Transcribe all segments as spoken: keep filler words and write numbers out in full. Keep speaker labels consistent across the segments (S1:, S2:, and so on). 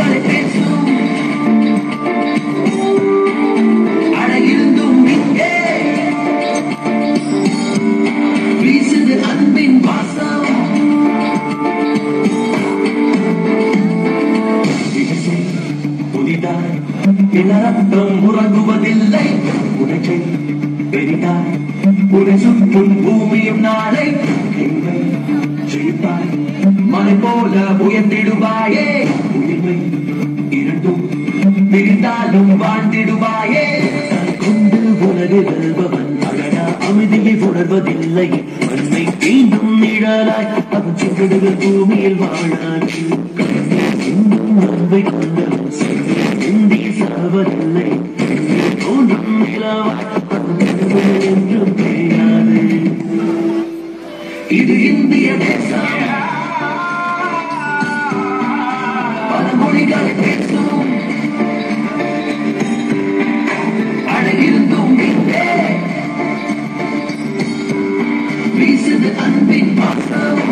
S1: மொழிகளை பேசும் அழகிருந்தும் இங்கே வீசுது அன்பின் வாசம். புதிதாய் இளரத்தம் உறங்குவதில்லை உனக்கை பெரிதாய் உரை சுற்றும் பூமியும் நாளை எங்களை செழிப்பாய் மலை போல உயர்ந்திடுவாயே உயிர்மை இரண்டும் பிரிந்தாலும் வாழ்ந்திடுவாயே. கொண்டு உலகு வெல்பவன் அழகா அமைதியை உணர்வதில்லை அன்னை மீண்டும் நிழலாய் அவன் சென்றிடுகள் பூமியில் வாழாது இன்னும் அன்பை கொண்டவன் இந்திய சாவதில்லை தோன்றும் நிலவாய் என்றும் தெரியாது. இது இந்திய தேசம் பல மொழிகளை பேசும் அழகிருந்தும் இங்கே வீசுது அன்பின் வாசம்.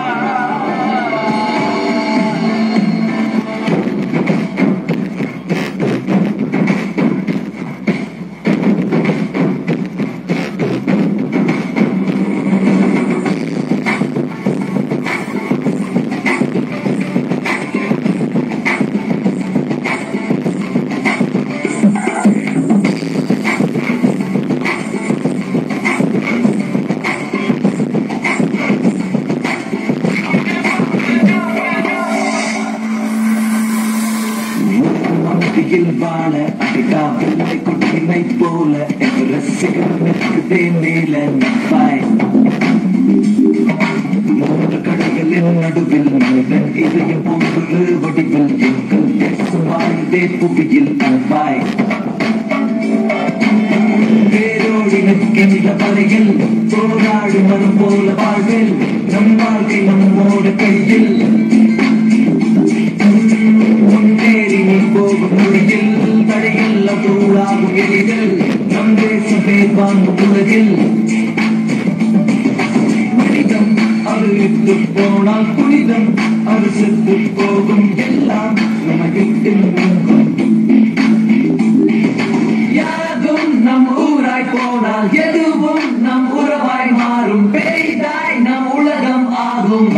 S1: வாழ அடிக்காவில்லை குட்டினை போல என்று ரசிகர்களுக்கு மேல நப்பாய் மூன்று கடைகளின் நடுவில் மனிதன் இதயம் போன்று வடிவில் எங்கள் தேசம் வாழ்ந்தே புவியில் அன்பாய் வேரோடி நிற்கின்ற வரையில் போராடி மனம் போல வாழ்வில் நம் வாழ்க்கை நம்மோட கையில் முன்னேறி நீ போகும் மொழியில் தடையில் தூளாகும் எளிதில் நம் தேசம் பேர் வாங்கும் உலகில் மனிதம் அறுத்து போனால் புனிதம் அரிசித்து போகும் எல்லாம் நம்ம வீட்டில் நீங்கும். யாரும் நம் ஊராய் போனால் எதுவும் நம் உறவாய் மாறும் பெரிதாய் நம் உலகம் ஆகும்.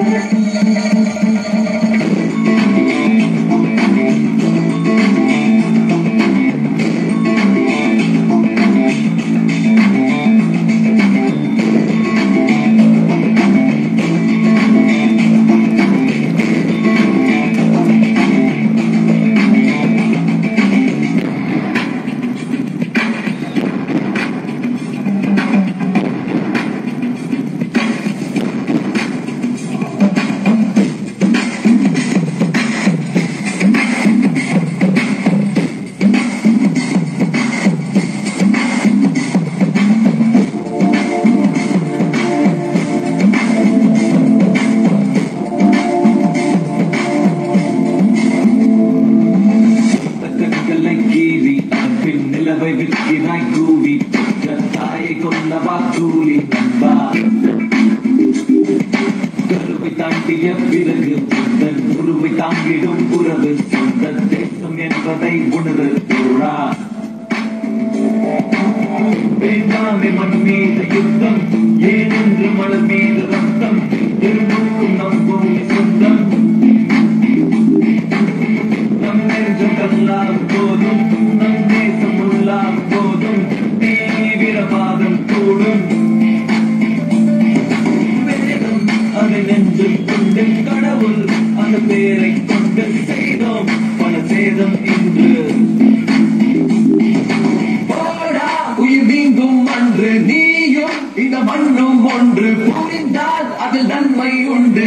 S1: தாண்டிய பிறகு உருவை தாங்கிடும் உறவு சொந்த தேசம் என்பதை உணர்வு கூறா வேண்டாமே மண் மீது யுத்தம் ஏனென்று மலர் மீது ரத்தம் திரும்பும் நம் பூமி சொந்தம் நம் நெஞ்சம் கல்லாகும் போதும் நம் தேசம் உள்ளாகும் போதும் தீவிரவாதம் கூடும் அதை நெஞ்சில் கொண்டு கடவுள் அந்த பேரை கொண்டு செய்தோம் பல சேதம் இன்று போடா உயிர் நீங்கும் அன்று நீயும் இந்த மண்ணும் ஒன்று புரிந்தால் அதில் நன்மை உண்டு.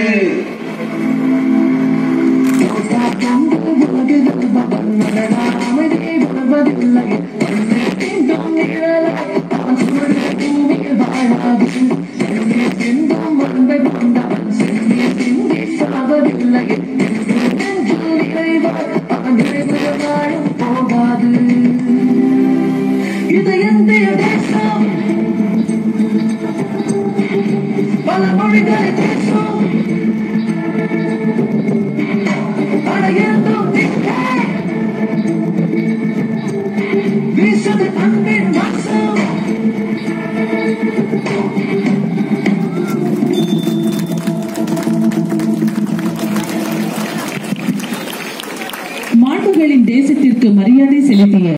S1: இது இந்திய தேசம் பல மொழிகளை பேசும் அடையதும்
S2: தமிழர்களின் தேசத்திற்கு மரியாதை செலுத்திய